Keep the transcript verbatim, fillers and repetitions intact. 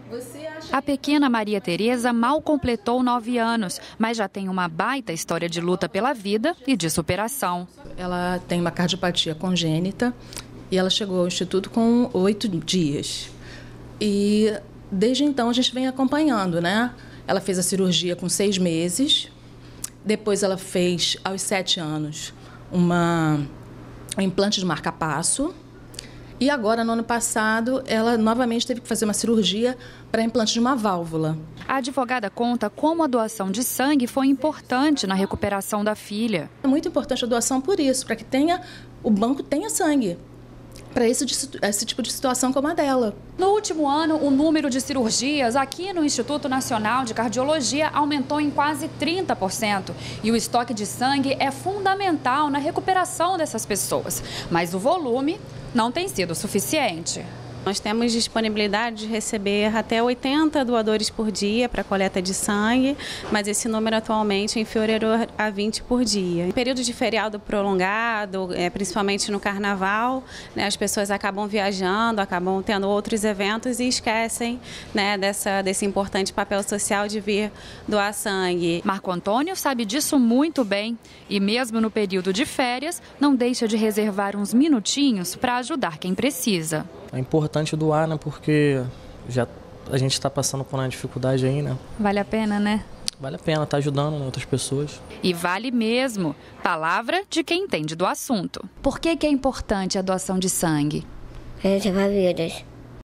A pequena Maria Tereza mal completou nove anos, mas já tem uma baita história de luta pela vida e de superação. Ela tem uma cardiopatia congênita e ela chegou ao instituto com oito dias. E desde então a gente vem acompanhando, né? Ela fez a cirurgia com seis meses, depois ela fez, aos sete anos, uma, um implante de marca-passo. E agora, no ano passado, ela novamente teve que fazer uma cirurgia para implante de uma válvula. A advogada conta como a doação de sangue foi importante na recuperação da filha. É muito importante a doação por isso, para que tenha, o banco tenha sangue para esse, esse tipo de situação como a dela. No último ano, o número de cirurgias aqui no Instituto Nacional de Cardiologia aumentou em quase trinta por cento. E o estoque de sangue é fundamental na recuperação dessas pessoas. Mas o volume não tem sido suficiente. Nós temos disponibilidade de receber até oitenta doadores por dia para coleta de sangue, mas esse número atualmente é inferior a vinte por dia. Em período de feriado prolongado, principalmente no carnaval, né, as pessoas acabam viajando, acabam tendo outros eventos e esquecem, né, dessa, desse importante papel social de vir doar sangue. Marco Antônio sabe disso muito bem e mesmo no período de férias não deixa de reservar uns minutinhos para ajudar quem precisa. É importante doar, né? Porque já a gente está passando por uma dificuldade aí, né? Vale a pena, né? Vale a pena, tá ajudando, né, outras pessoas. E vale mesmo. Palavra de quem entende do assunto. Por que que é importante a doação de sangue? É salvar vidas.